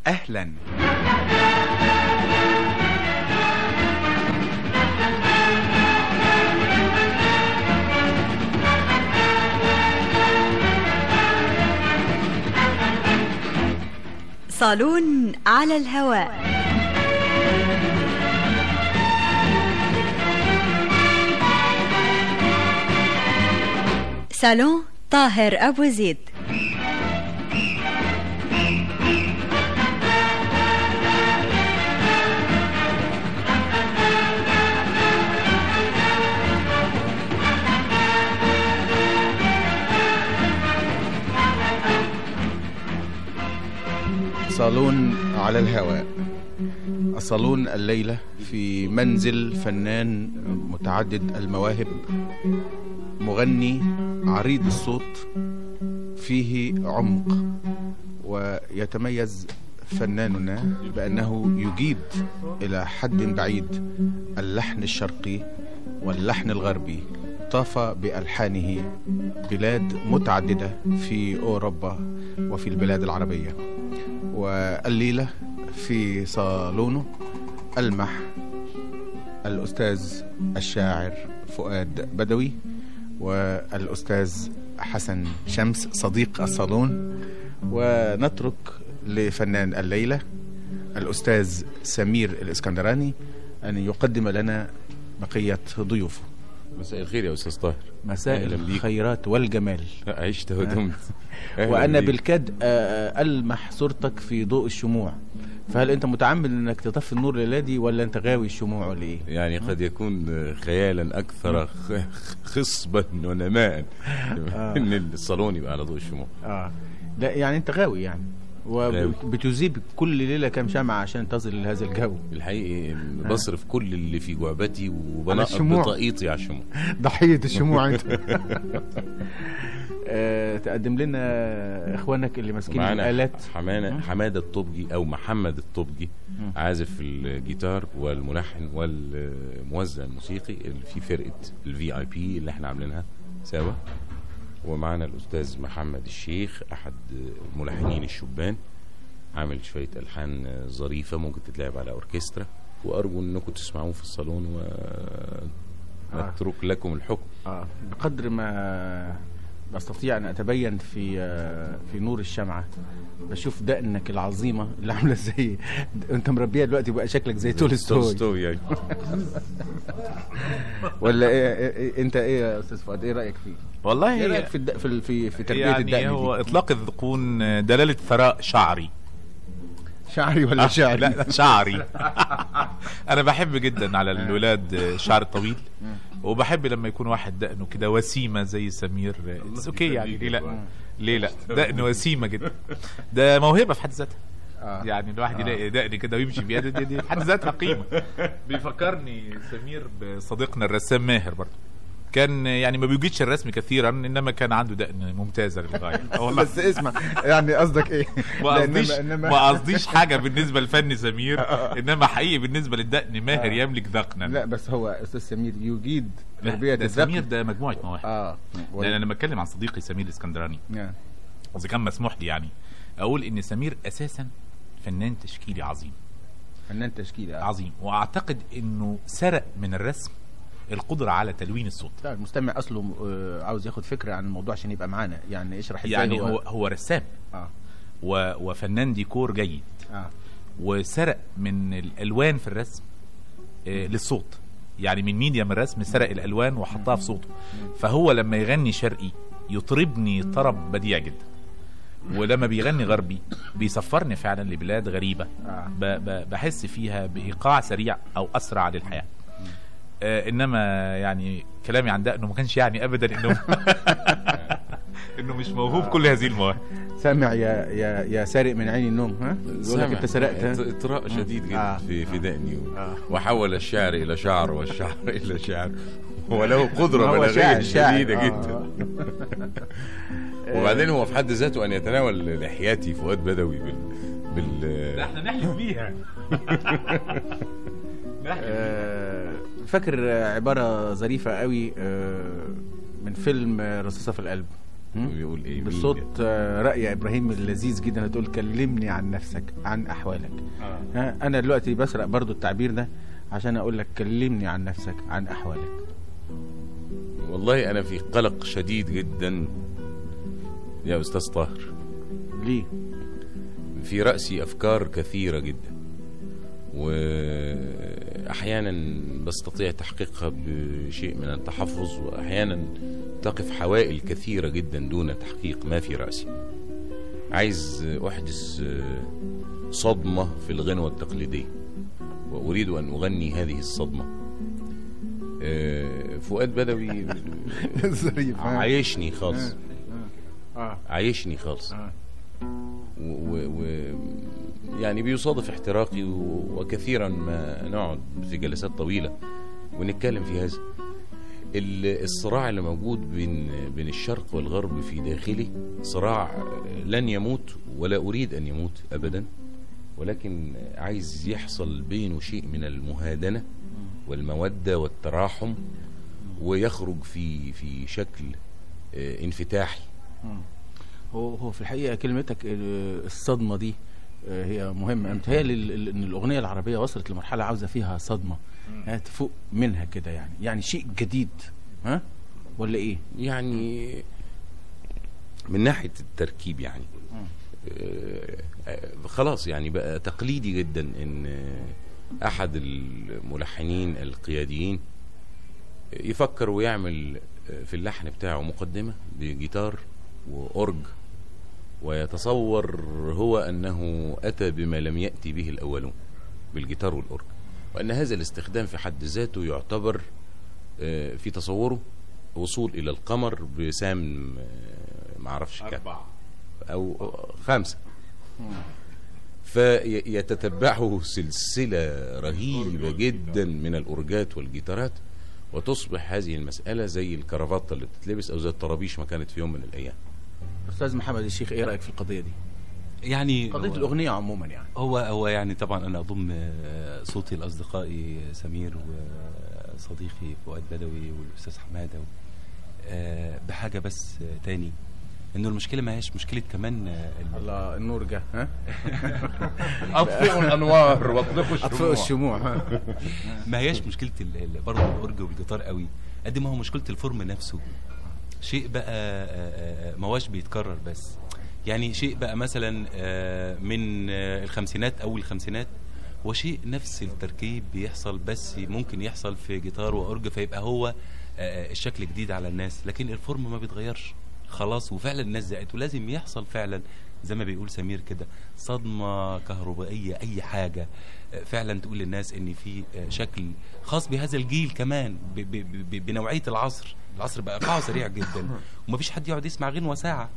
أهلا. صالون على الهواء. صالون طاهر أبو زيد. صالون على الهواء. الصالون الليلة في منزل فنان متعدد المواهب، مغني عريض الصوت، فيه عمق، ويتميز فناننا بأنه يجيد إلى حد بعيد اللحن الشرقي واللحن الغربي. طاف بألحانه بلاد متعددة في أوروبا وفي البلاد العربية، والليلة في صالونه ألمح الأستاذ الشاعر فؤاد بدوي والأستاذ حسن شمس صديق الصالون، ونترك لفنان الليلة الأستاذ سمير الإسكندراني أن يقدم لنا بقية ضيوفه. مساء الخير يا أستاذ طاهر. مساء الخيرات والجمال. عشت ودمت. وأنا بالكاد ألمح صورتك في ضوء الشموع، فهل أنت متعمد أنك تطفي النور الليلة دي ولا أنت غاوي الشموع ولا إيه؟ يعني قد يكون خيالا أكثر خصبا ونماء إن الصالون يبقى على ضوء الشموع. لا يعني أنت غاوي يعني، وبتذيب كل ليلة كام شمعة عشان تصل لهذا الجو. الحقيقة بصرف كل اللي في جعبتي وبنقط بطاقيتي على الشموع. ضحية الشموع أنت. تقدم لنا إخوانك اللي ماسكين الآلات. حمادة الطبجي أو محمد الطبجي، عازف الجيتار والملحن والموزع الموسيقي اللي في فرقة الVIP اللي احنا عاملينها سوا. ومعنا الأستاذ محمد الشيخ، أحد الملحنين الشبان، عامل شوية ألحان ظريفة ممكن تتلعب على أوركسترا، وأرجو أنكم تسمعوه في الصالون ونترك لكم الحكم. بقدر ما أستطيع أن أتبين في نور الشمعة بشوف دقنك العظيمة اللي عاملة زي أنت مربيها دلوقتي، بقى شكلك زي تولستوي يعني. ولا إيه أنت إيه يا أستاذ فؤاد، إيه رأيك فيه؟ والله إيه رأيك في تربية يعني الدقن دي؟ هو إطلاق الذقون دلالة ثراء شعري. شعري ولا شعري؟ لا شعري. أنا بحب جدا على الولاد الشعر الطويل، وبحب لما يكون واحد دقنه كده وسيمة زي سمير. اوكي يعني ليه لا دقن وسيمة جدا، ده موهبة في حد ذاتها. يعني الواحد يلاقي دقن كده ويمشي بيها، دي في حد ذاتها قيمة. بيفكرني سمير بصديقنا الرسام ماهر برضه، كان يعني ما بيوجدش الرسم كثيرا انما كان عنده دقن ممتازه للغايه. بس اسمع يعني قصدك ايه؟ ما قصديش حاجه بالنسبه لفن سمير، انما حقيقي بالنسبه للدقن ماهر يملك ذقنا. لا بس هو استاذ سمير يجيد تربيه الذقن. سمير ده مجموعه مواهب. لان انا لما اتكلم عن صديقي سمير الاسكندراني، اذا كان مسموح لي يعني اقول ان سمير اساسا فنان تشكيلي عظيم. فنان تشكيلي عظيم، واعتقد انه سرق من الرسم القدرة على تلوين الصوت. لا المستمع اصله عاوز ياخد فكرة عن الموضوع عشان يبقى معانا، يعني اشرح ازاي. يعني هو رسام وفنان ديكور جيد، وسرق من الالوان في الرسم للصوت، يعني من ميديم الرسم سرق الالوان وحطها في صوته. فهو لما يغني شرقي يطربني طرب بديع جدا، ولما بيغني غربي بيسفرني فعلا لبلاد غريبة بحس فيها بإيقاع سريع أو أسرع للحياة. انما يعني كلامي عن دقنه ما كانش يعني ابدا انه مش موهوب كل هذه المواهب. سامع يا سارق من عين النوم، ها يقول لك انت سرقت. اطراء شديد جدا في دقني، وحول الشعر الى شعر والشعر الى شعر، وله قدره بلاغيه شديده جدا. وبعدين هو في حد ذاته ان يتناول لحياتي فؤاد بدوي لا احنا نحلف بيها. فاكر عبارة ظريفة قوي من فيلم رصاصة في القلب. بيقول ايه بالصوت رأي ابراهيم اللذيذ جدا، هتقول كلمني عن نفسك عن احوالك. انا دلوقتي بسرق برضو التعبير ده عشان اقول لك كلمني عن نفسك عن احوالك. والله انا في قلق شديد جدا يا استاذ طاهر. ليه؟ في رأسي افكار كثيرة جدا، واحيانا بستطيع تحقيقها بشيء من التحفظ، واحيانا تقف حوائل كثيرة جدا دون تحقيق ما في رأسي. عايز احدث صدمة في الغنوة التقليدية، واريد ان اغني هذه الصدمة. فؤاد بدوي عايشني خالص، عايشني خالص، يعني بيصادف احتراقي، وكثيرا ما نقعد في جلسات طويلة ونتكلم في هذا الصراع اللي موجود بين الشرق والغرب في داخلي. صراع لن يموت ولا أريد أن يموت أبدا، ولكن عايز يحصل بينه شيء من المهادنة والمودة والتراحم، ويخرج في شكل انفتاحي. هو في الحقيقة كلمتك الصدمة دي هي مهمة. متهيألي ان الأغنية العربية وصلت لمرحلة عاوزة فيها صدمة، تفوق منها كده، يعني شيء جديد، ها ولا ايه؟ يعني من ناحية التركيب يعني خلاص يعني بقى تقليدي جدا ان احد الملحنين القياديين يفكر ويعمل في اللحن بتاعه مقدمة بجيتار وأورج، ويتصور هو أنه أتى بما لم يأتي به الأولون بالجيتار والأورج، وأن هذا الاستخدام في حد ذاته يعتبر في تصوره وصول إلى القمر بسام معرفش كام 4 أو 5، فيتتبعه سلسلة رهيبة جدا من الأورجات والجيتارات، وتصبح هذه المسألة زي الكرافطة اللي بتتلبس أو زي الطرابيش ما كانت في يوم من الأيام. أستاذ محمد الشيخ، إيه رأيك في القضية دي؟ يعني قضية الأغنية عموما يعني هو يعني طبعا أنا أضم صوتي لأصدقائي سمير وصديقي فؤاد بدوي والأستاذ حمادة بحاجة بس تاني، إنه المشكلة ما هيش مشكلة كمان الله النور جه، ها أطفئوا الأنوار أطفئوا الشموع. ما هيش مشكلة برضه الأورج والجيتار قوي قد ما هو مشكلة الفورم نفسه. شيء بقى ما هوش بيتكرر، بس يعني شيء بقى مثلا من الخمسينات أو الخمسينات، وشيء نفس التركيب بيحصل بس ممكن يحصل في جيتار وأورج، فيبقى هو الشكل جديد على الناس، لكن الفورم ما بيتغيرش خلاص. وفعلا الناس زهقت، ولازم يحصل فعلا زي ما بيقول سمير كده صدمة كهربائية، أي حاجة فعلا تقول للناس إن في شكل خاص بهذا الجيل كمان بنوعية العصر. العصر بقى قاعه سريع جدا، ومفيش حد يقعد يسمع غنوة ساعة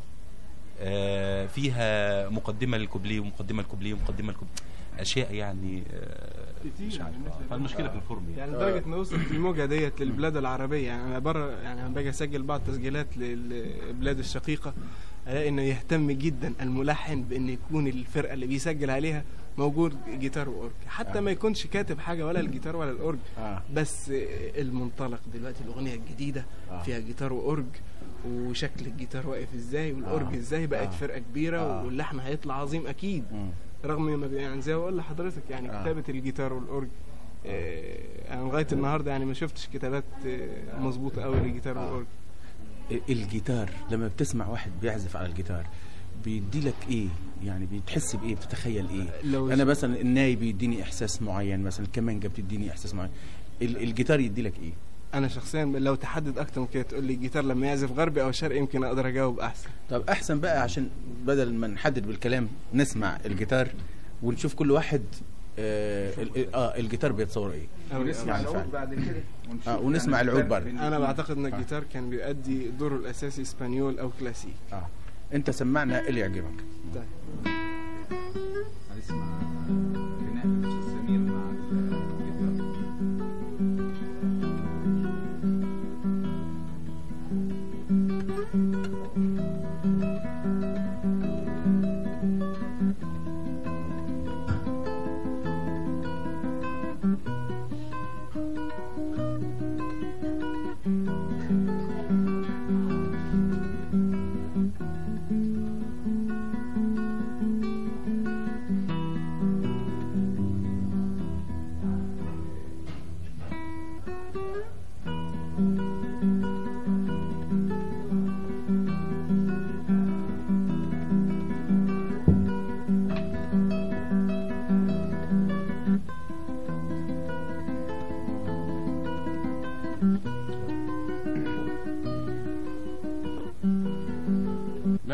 فيها مقدمة للكوبليه ومقدمة للكوبليه ومقدمة للكوبليه، أشياء يعني مش عارف. فالمشكلة في الفورم يعني لدرجة إن وصلت الموجة ديت للبلاد العربية. يعني أنا بره، يعني أنا باجي أسجل بعض تسجيلات للبلاد الشقيقة، ألاقي إنه يهتم جدا الملحن بإن يكون الفرقة اللي بيسجل عليها موجود جيتار وأورج، حتى ما يكونش كاتب حاجة ولا الجيتار ولا الأورج، بس المنطلق دلوقتي الأغنية الجديدة فيها جيتار وأورج، وشكل الجيتار واقف إزاي والأورج إزاي، بقت فرقة كبيرة واللحن هيطلع عظيم أكيد. رغم ما يعني زي ما بقول لحضرتك يعني كتابة الجيتار والأورج أنا لغاية النهاردة يعني ما شفتش كتابات مظبوطة قوي للجيتار والأورج. الجيتار لما بتسمع واحد بيعزف على الجيتار بيدي لك ايه؟ يعني بتحس بايه؟ بتتخيل ايه؟ انا مثلا الناي بيديني احساس معين، مثلا الكمانجة بتديني احساس معين، الجيتار يدي لك ايه؟ انا شخصيا لو تحدد اكتر من كده تقول لي الجيتار لما يعزف غربي او شرقي يمكن اقدر اجاوب احسن. طب احسن بقى، عشان بدل ما نحدد بالكلام نسمع الجيتار ونشوف كل واحد الجيتار بيتصور ايه، ونسمع العود بعد كده، ونسمع العود برضه. انا بعتقد ان الجيتار كان بيؤدي دوره الاساسي اسبانيول او كلاسيك. انت سمعنا اللي يعجبك. طيب هنسمع غناء الاستاذ سمير مع الجيتار.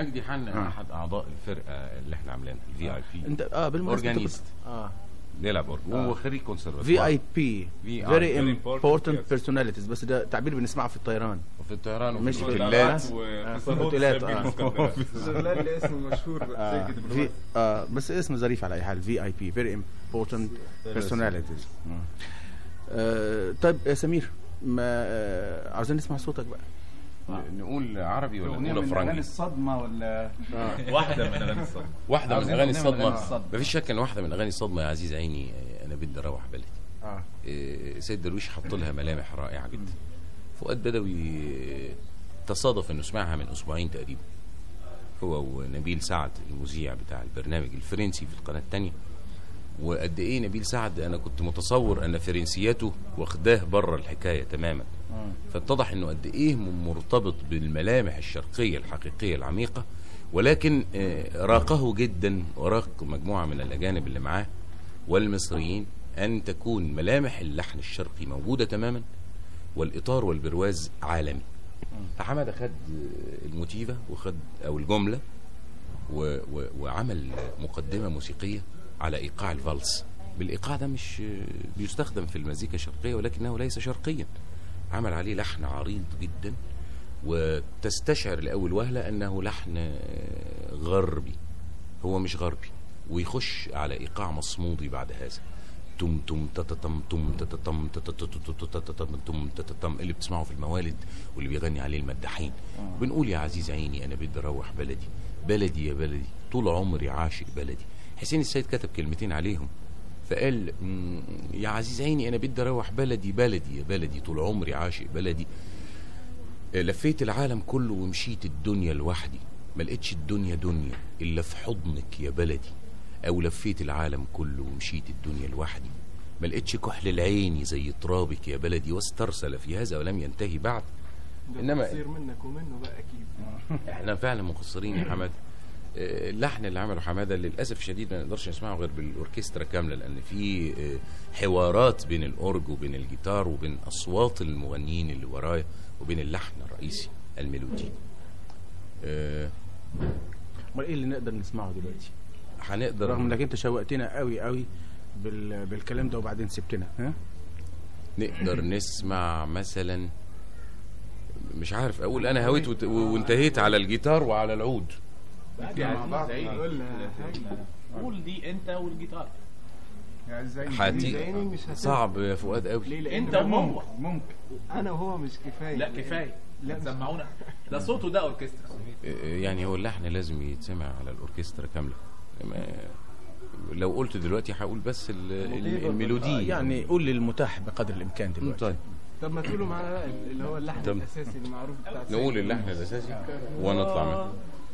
مجدي حنا احد اعضاء الفرقه اللي احنا عاملينها الفي اي بي. انت بالمناسبه اورجانيست بيلعب اورج وهو خريج كونسرفاتوار. في اي بي فيري امبورتنت بيرسوناليتيز، بس ده تعبير بنسمعه في الطيران وفي الطيران مش وفي في الاوتيلات في الاوتيلات شغال اسم مشهور بس اسم ظريف على اي حال. في اي بي فيري امبورتنت بيرسوناليتيز. طيب يا سمير، ما عاوزين نسمع صوتك بقى. نقول عربي ولا اغنيه نقول من فرنجي؟ اغاني الصدمه ولا واحده من اغاني الصدمه. واحده من عاوزين اغاني أغنية من أغاني الصدمه. الصدمة. مفيش شك ان واحده من اغاني الصدمه يا عزيز عيني انا بدي اروح بلدي. سيد درويش حط لها ملامح رائعه جدا. فؤاد بدوي تصادف انه سمعها من اسبوعين تقريبا، هو ونبيل سعد المذيع بتاع البرنامج الفرنسي في القناه الثانيه. وقد ايه نبيل سعد انا كنت متصور ان فرنسياته واخداه بره الحكايه تماما، فاتضح انه قد ايه مرتبط بالملامح الشرقيه الحقيقيه العميقه، ولكن راقه جدا وراق مجموعه من الاجانب اللي معاه والمصريين ان تكون ملامح اللحن الشرقي موجوده تماما والاطار والبرواز عالمي. فحمد خد الموتيفه وخد او الجمله وعمل مقدمه موسيقيه على ايقاع الفالس. بالايقاع ده مش بيستخدم في المزيكا الشرقيه ولكنه ليس شرقيا، عمل عليه لحن عريض جدا وتستشعر لاول وهله انه لحن غربي. هو مش غربي، ويخش على ايقاع مصمودي بعد هذا، تم تم تتتم تم تتتم تتتم تم تتتم اللي بتسمعه في الموالد واللي بيغني عليه المداحين. بنقول يا عزيز عيني انا بدي اروح بلدي، بلدي يا بلدي طول عمري عاشق بلدي. حسين السيد كتب كلمتين عليهم فقال يا عزيز عيني انا بدي اروح بلدي، بلدي يا بلدي طول عمري عاشق بلدي. لفيت العالم كله ومشيت الدنيا لوحدي، ما لقيتش الدنيا دنيا الا في حضنك يا بلدي. او لفيت العالم كله ومشيت الدنيا لوحدي، ما لقيتش كحل العين زي ترابك يا بلدي. واسترسل في هذا ولم ينتهي بعد. انما تصير منك ومنه بقى اكيد. احنا فعلا مقصرين يا حماده. اللحن اللي عمله حماده للاسف الشديد ما نقدرش نسمعه غير بالاوركسترا كامله، لان في حوارات بين الاورج وبين الجيتار وبين اصوات المغنيين اللي ورايا وبين اللحن الرئيسي الميلودي. امال ايه اللي نقدر نسمعه دلوقتي؟ هنقدر رغم انك انت شوقتنا قوي قوي بالكلام ده وبعدين سبتنا. نقدر نسمع مثلا، مش عارف اقول، انا هويت وانتهيت على الجيتار وعلى العود. مع بعض. قول دي انت والجيتار. صعب يا فؤاد قوي. انت وهو ممكن انا وهو مش كفايه. لا كفايه، لا سمعونا ده صوته ده اوركسترا. يعني هو اللحن لازم يتسمع على الاوركسترا كامله. لو قلت دلوقتي هقول بس الميلودي. يعني قول للمتاح بقدر الامكان دلوقتي. طيب طب ما تقولوا معانا بقى اللي هو اللحن الاساسي المعروف بتاع نقول اللحن الاساسي ونطلع منه.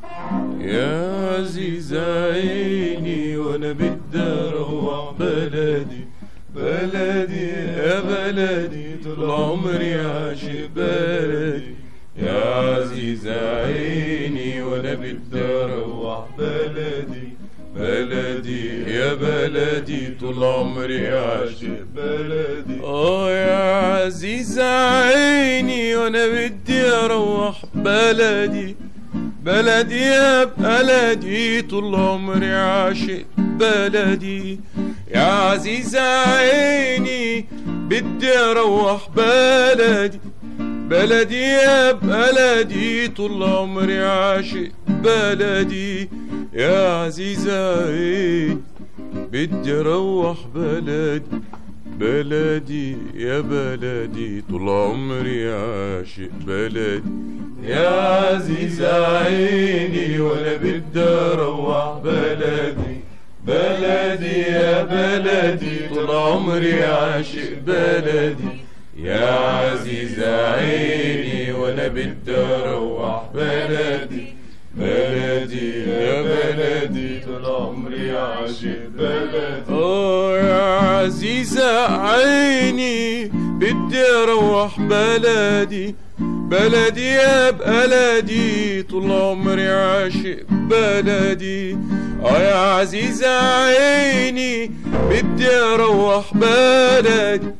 يا عزيز عيني وانا بدي اروح بلدي، بلدي يا بلدي طول عمري عاشق بلدي. يا عزيز عيني وانا بدي اروح بلدي، بلدي يا بلدي طول عمري عاشق بلدي. يا عزيز عيني وانا بدي اروح بلدي، بلدي يا بلدي طول عمري عاشق بلدي. يا عزيز عيني بدي اروح بلدي، بلدي يا بلدي طول عمري عاشق بلدي. يا عزيز عيني بدي اروح بلدي، بلدي يا بلدي طول عمري عاشق بلدي. يا عزيز عيني وانا بدي اروح بلدي، بلدي يا بلدي طول عمري عاشق بلدي. يا عزيز عيني وانا بدي اروح بلدي، بلدي يا بلدي طول عمري عاشق بلدي. يا عزيز عيني بدي اروح بلدي، بلدي يا بلدي طول عمري عاشق بلدي. يا عزيز عيني بدي اروح بلدي،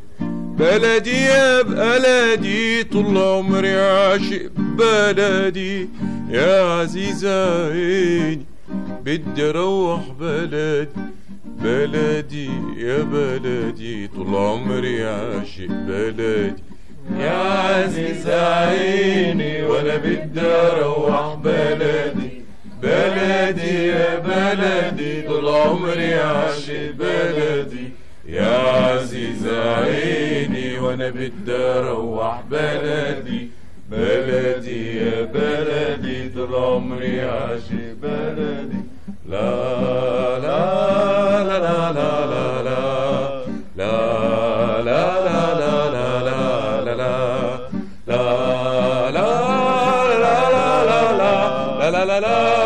بلدي يا بلدي طول عمري عاشق بلدي. يا عزيزة عيني بدي اروح بلدي بلدي يا بلدي طول عمري عاشق بلدي يا عزيزة عيني وانا بدي اروح بلدي بلدي يا بلدي طول عمري عاشق بلدي يا عزيزة عيني وانا بدي اروح بلدي بلدي يا بلدي طول عمري عاشق بلدي لا لا لا لا لا لا لا لا لا لا لا لا لا لا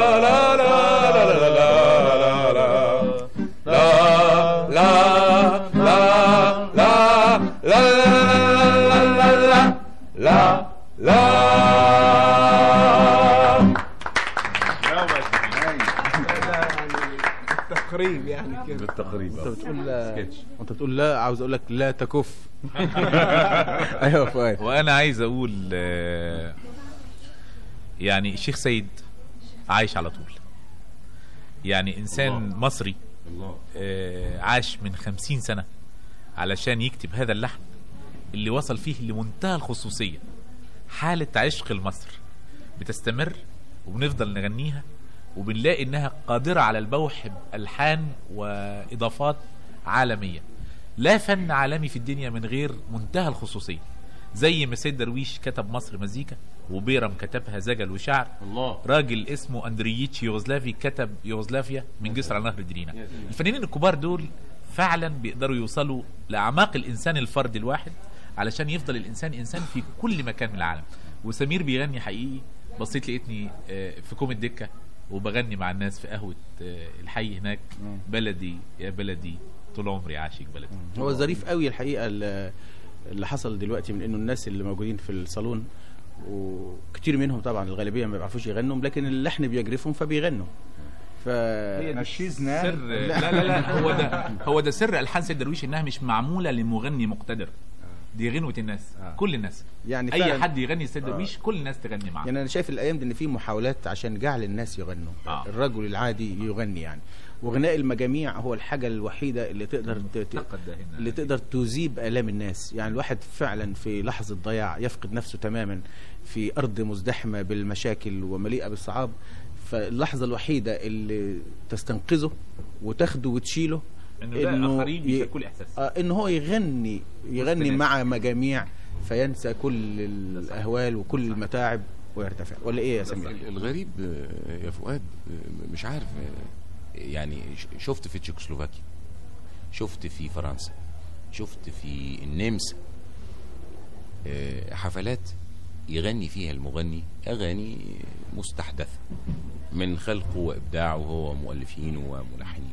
تقريب يعني كده بالتقريب. انت بتقول لا، عاوز اقول لك لا تكف. ايوه فؤاد. وانا عايز اقول يعني الشيخ سيد عايش على طول، يعني انسان الله. مصري الله. عاش من 50 سنة علشان يكتب هذا اللحن اللي وصل فيه لمنتهى الخصوصية. حالة عشق لمصر بتستمر وبنفضل نغنيها، وبنلاقي انها قادرة على البوح بألحان واضافات عالمية. لا فن عالمي في الدنيا من غير منتهى الخصوصية. زي ما سيد درويش كتب مصر مزيكا، وبيرم كتبها زجل وشعر، الله. راجل اسمه اندرييتش يوغوسلافي كتب يوغوسلافيا من جسر على نهر درينا. الفنانين الكبار دول فعلا بيقدروا يوصلوا لأعماق الإنسان الفرد الواحد علشان يفضل الإنسان إنسان في كل مكان من العالم. وسمير بيغني حقيقي. بصيت لقيتني في كوم الدكة وبغني مع الناس في قهوة الحي هناك، بلدي يا بلدي طول عمري عاشق بلدي. هو ظريف قوي الحقيقة اللي حصل دلوقتي، من انه الناس اللي موجودين في الصالون وكتير منهم طبعا الغالبية ما بيعرفوش يغنوا، لكن اللحن بيجرفهم فبيغنوا. نشيزنا سر. لا هو ده سر ألحان سيد درويش، انها مش معمولة لمغني مقتدر، دي غنوة الناس. كل الناس يعني اي حد يغني سيد درويش كل الناس تغني معاه. يعني انا شايف الايام دي ان في محاولات عشان جعل الناس يغنوا. الرجل العادي يغني يعني، وغناء المجاميع هو الحاجة الوحيدة اللي تقدر تذيب آلام الناس. يعني الواحد فعلا في لحظة ضياع يفقد نفسه تماما في أرض مزدحمة بالمشاكل ومليئة بالصعاب، فاللحظة الوحيدة اللي تستنقذه وتاخده وتشيله انه كل احساس انه هو يغني مع مجاميع فينسى كل الاهوال وكل المتاعب ويرتفع. ولا ايه يا سمير؟ الغريب يا فؤاد مش عارف، يعني شفت في تشيكوسلوفاكيا، شفت في فرنسا، شفت في النمسا حفلات يغني فيها المغني أغاني مستحدثة من خلقه وإبداعه هو مؤلفين وملحنين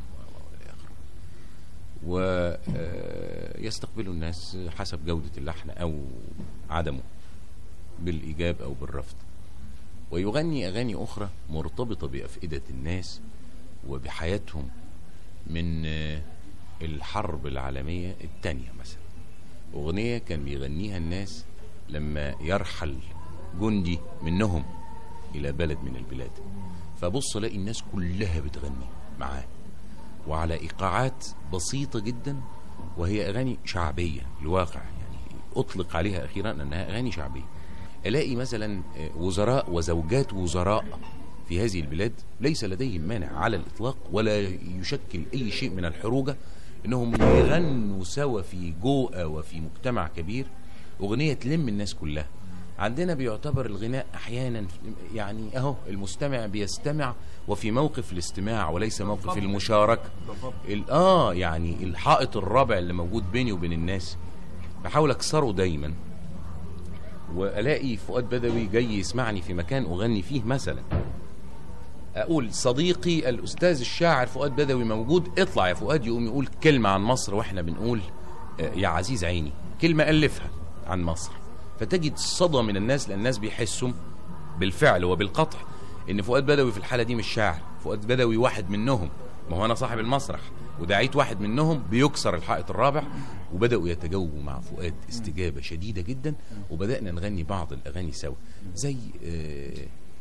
ويستقبل الناس حسب جودة اللحن أو عدمه بالإيجاب أو بالرفض، ويغني أغاني أخرى مرتبطة بأفئدة الناس وبحياتهم من الحرب العالمية الثانية. مثلا أغنية كان بيغنيها الناس لما يرحل جندي منهم إلى بلد من البلاد، فبص لاقي الناس كلها بتغني معاه وعلى إيقاعات بسيطة جدا، وهي أغاني شعبية الواقع، يعني أطلق عليها أخيرا أنها أغاني شعبية. ألاقي مثلا وزراء وزوجات وزراء في هذه البلاد ليس لديهم مانع على الإطلاق ولا يشكل أي شيء من الحروجة أنهم يغنوا سوا في جوءة وفي مجتمع كبير أغنية تلم الناس كلها. عندنا بيعتبر الغناء أحيانا يعني أهو المستمع بيستمع وفي موقف الاستماع وليس موقف المشاركة. يعني الحائط الرابع اللي موجود بيني وبين الناس بحاول أكسره دايما، وألاقي فؤاد بدوي جاي يسمعني في مكان أغني فيه مثلا، أقول صديقي الأستاذ الشاعر فؤاد بدوي موجود، اطلع يا فؤاد، يقوم يقول كلمة عن مصر وإحنا بنقول يا عزيز عيني، كلمة ألفها عن مصر، فتجد صدى من الناس، لأن الناس بيحسوا بالفعل وبالقطع إن فؤاد بدوي في الحالة دي مش شاعر، فؤاد بدوي واحد منهم، ما هو أنا صاحب المسرح ودعيت واحد منهم بيكسر الحائط الرابع، وبدأوا يتجاوبوا مع فؤاد استجابة شديدة جدا، وبدأنا نغني بعض الأغاني سوا، زي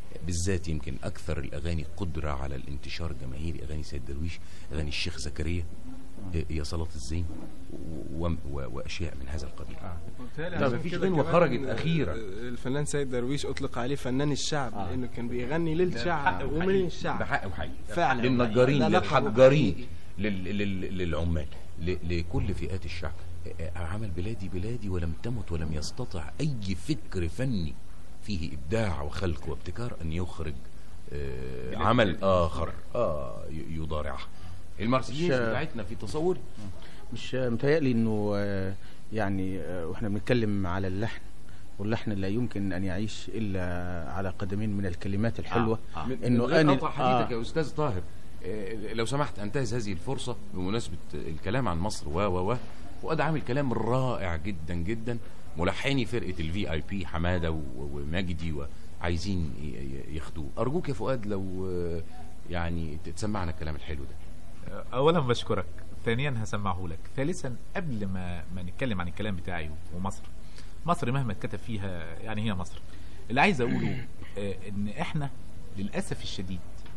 بالذات يمكن اكثر الاغاني قدره على الانتشار الجماهيري اغاني سيد درويش، اغاني الشيخ زكريا، يا صلاة الزين واشياء من هذا القبيل. طب مفيش غنوة خرجت اخيرا. الفنان سيد درويش اطلق عليه فنان الشعب لانه كان بيغني للشعب ومن الشعب بحق وحقيقي فعلا، للنجارين، ده للحجارين، للعمال، لكل فئات الشعب. عمل بلادي بلادي ولم تمت ولم يستطع اي فكر فني فيه ابداع وخلق وابتكار ان يخرج عمل اخر يضارعه. المارسيليز بتاعتنا في تصور مش متهيألي انه يعني واحنا بنتكلم على اللحن، واللحن لا يمكن ان يعيش الا على قدمين من الكلمات الحلوه. انه انا حديثك يا استاذ طاهر، لو سمحت انتهز هذه الفرصه بمناسبه الكلام عن مصر فؤاد عامل كلام رائع جدا جدا. ملحني فرقه الVIP حماده ومجدي وعايزين ياخدوه. ارجوك يا فؤاد لو يعني تسمعنا الكلام الحلو ده. اولا بشكرك، ثانيا هسمعه لك، ثالثا قبل ما نتكلم عن الكلام بتاعي ومصر مهما اتكتب فيها يعني هي مصر. اللي عايز اقوله ان احنا للاسف الشديد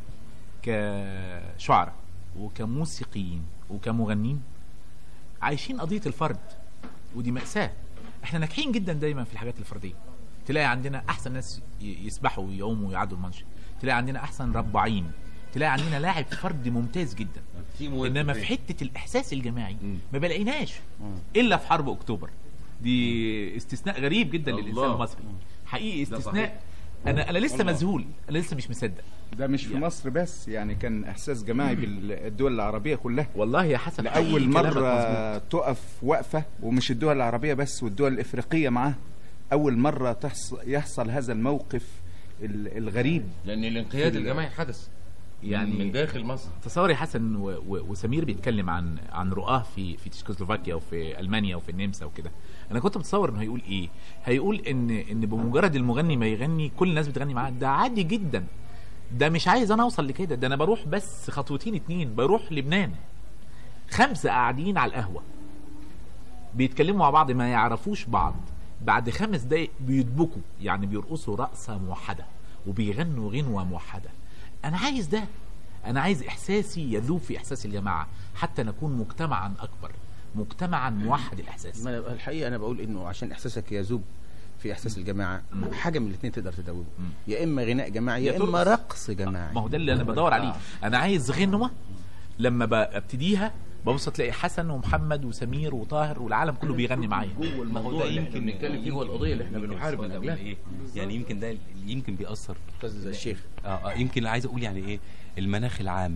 كشعراء وكموسيقيين وكمغنين عايشين قضية الفرد، ودي مأساة. احنا ناجحين جدا دايما في الحاجات الفردية. تلاقي عندنا احسن ناس يسبحوا ويعوموا ويعدوا المنشي، تلاقي عندنا احسن رباعين، تلاقي عندنا لاعب فردي ممتاز جدا، انما في حتة الاحساس الجماعي ما بلاقيناش الا في حرب اكتوبر. دي استثناء غريب جدا للانسان المصري، حقيقي استثناء. انا لسه مذهول، انا لسه مش مصدق. ده مش في مصر بس، يعني كان احساس جماعي بالدول العربيه كلها. والله يا حسن لاول مره تقف وقفه، ومش الدول العربيه بس والدول الافريقيه معاه، اول مره يحصل هذا الموقف الغريب، لان الانقياد الجماعي حدث يعني من داخل مصر. تصوري حسن وسمير بيتكلم عن رؤاه في تشيكوسلوفاكيا وفي المانيا وفي النمسا وكده. انا كنت بتصور انه هيقول ايه، هيقول ان بمجرد المغني ما يغني كل الناس بتغني معاه. ده عادي جدا، ده مش عايز انا اوصل لكده، ده انا بروح بس خطوتين 2 بروح لبنان، 5 قاعدين على القهوه بيتكلموا مع بعض ما يعرفوش بعض، بعد 5 دقايق بيدبكوا، يعني بيرقصوا رقصه موحده وبيغنوا غنوه موحده. انا عايز ده، انا عايز احساسي يذوب في احساس الجماعه حتى نكون مجتمعا اكبر، مجتمعا موحد الاحساس. الحقيقه انا بقول انه عشان احساسك يذوب في احساس الجماعه، حاجه من الاثنين تقدر تدوبه، يا اما غناء جماعي يا اما رقص جماعي. ما هو ده اللي انا بدور عليه. انا عايز غنوه لما ببتديها ببص تلاقي حسن ومحمد وسمير وطاهر والعالم كله بيغني معايا. ما هو ده يمكن نتكلم فيه، هو القضيه اللي احنا بنحارب من اجلها. يعني يمكن ده يمكن بيأثر استاذ الشيخ. يمكن عايز اقول يعني ايه المناخ العام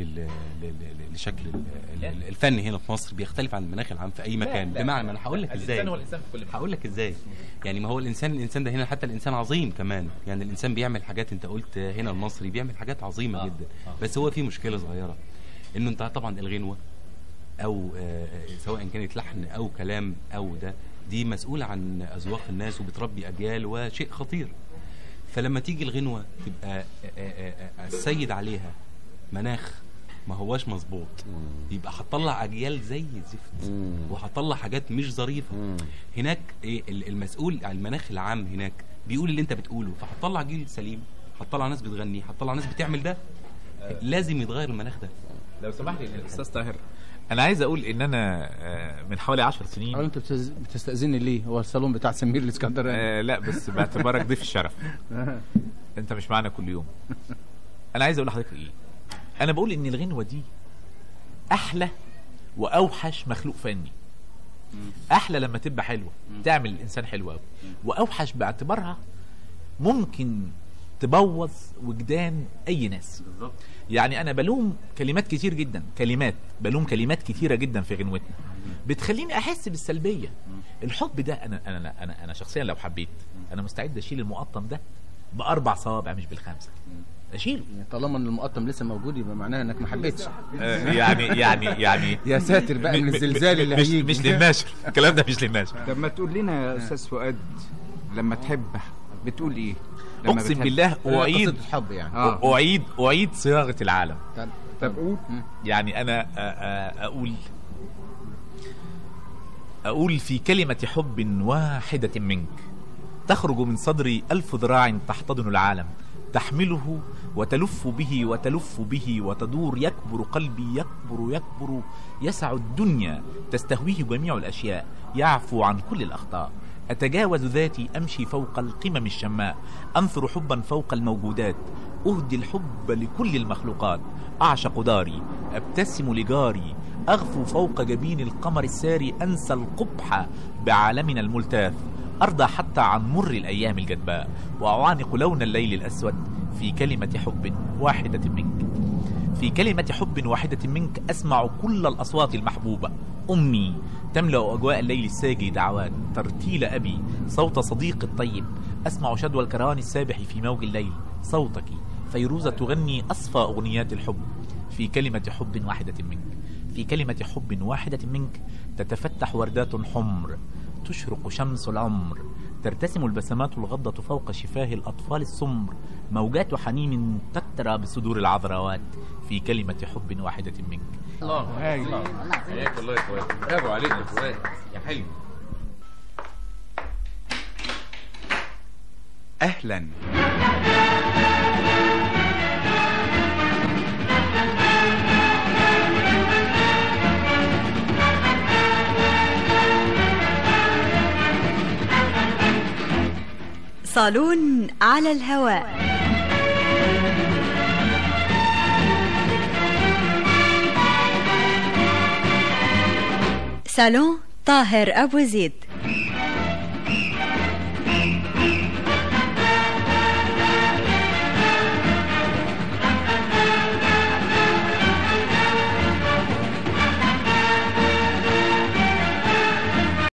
لشكل الفن هنا في مصر بيختلف عن المناخ العام في اي مكان. بمعنى انا هقول لك ازاي يعني ما هو الانسان ده هنا، حتى الانسان عظيم كمان، يعني الانسان بيعمل حاجات، انت قلت هنا المصري بيعمل حاجات عظيمه جدا، بس هو في مشكله صغيره، انه انت طبعا الغنوه او سواء كانت لحن او كلام او دي مسؤوله عن اذواق الناس وبتربي اجيال، وشيء خطير. فلما تيجي الغنوه تبقى السيد عليها مناخ ما هواش مظبوط، يبقى هتطلع اجيال زي الزفت وهتطلع حاجات مش ظريفه. هناك المسؤول عن المناخ العام هناك بيقول اللي انت بتقوله، فهتطلع جيل سليم، هتطلع ناس بتغني، هتطلع ناس بتعمل ده. لازم يتغير المناخ ده. لو سمحت لي استاذ طاهر، انا عايز اقول ان انا من حوالي 10 سنين. انت بتستأذني ليه؟ هو الصالون بتاع سمير الاسكندراني. لا بس باعتبارك ضيف الشرف، انت مش معانا كل يوم. انا عايز اقول لحضرتك ايه، انا بقول ان الغنوه دي احلى واوحش مخلوق فني. احلى لما تبقى حلوه تعمل الانسان حلو قوي، واوحش باعتبارها ممكن تبوظ وجدان اي ناس. بالظبط. يعني انا بلوم كلمات كتير جدا، بلوم كلمات كتيره جدا في غنوتنا بتخليني احس بالسلبيه. الحب ده انا شخصيا لو حبيت انا مستعد اشيل المقطم ده ب4 صوابع مش بال5 اشيله. طالما ان المقطم لسه موجود يبقى معناها انك ما حبيتش. يعني يا ساتر بقى من الزلزال اللي هيجي. مش للناشر الكلام ده، مش للناشر. طب ما تقول لنا يا استاذ فؤاد، لما تحب بتقول ايه؟ اقسم بالله اعيد الحب يعني اعيد صياغه العالم. طب قول. يعني انا اقول في كلمه حب واحده منك تخرج من صدري 1000 ذراع تحتضن العالم، تحمله وتلف به وتلف به وتدور. يكبر قلبي يكبر يكبر، يسع الدنيا تستهويه جميع الأشياء، يعفو عن كل الأخطاء. أتجاوز ذاتي أمشي فوق القمم الشماء، أنثر حبا فوق الموجودات، أهدي الحب لكل المخلوقات. أعشق داري أبتسم لجاري، أغفو فوق جبين القمر الساري، أنسى القبح بعالمنا الملتاف، أرضى حتى عن مر الأيام الجدباء، وأعانق لون الليل الأسود في كلمة حب واحدة منك. في كلمة حب واحدة منك أسمع كل الأصوات المحبوبة. أمي تملأ أجواء الليل الساجي دعوات، ترتيل أبي صوت صديق الطيب، أسمع شدوى الكرهان السابح في موج الليل. صوتك فيروزة تغني أصفى أغنيات الحب. في كلمة حب واحدة منك، في كلمة حب واحدة منك تتفتح وردات حمر، تشرق شمس العمر، ترتسم البسمات الغضة فوق شفاه الأطفال السمر، موجات حنين تترى بصدور العذراوات. في كلمة حب واحدة منك. الله حياك الله يا اخوات، برافو عليك يا اخوات يا حلو. أهلا. صالون على الهواء. صالون طاهر أبو زيد.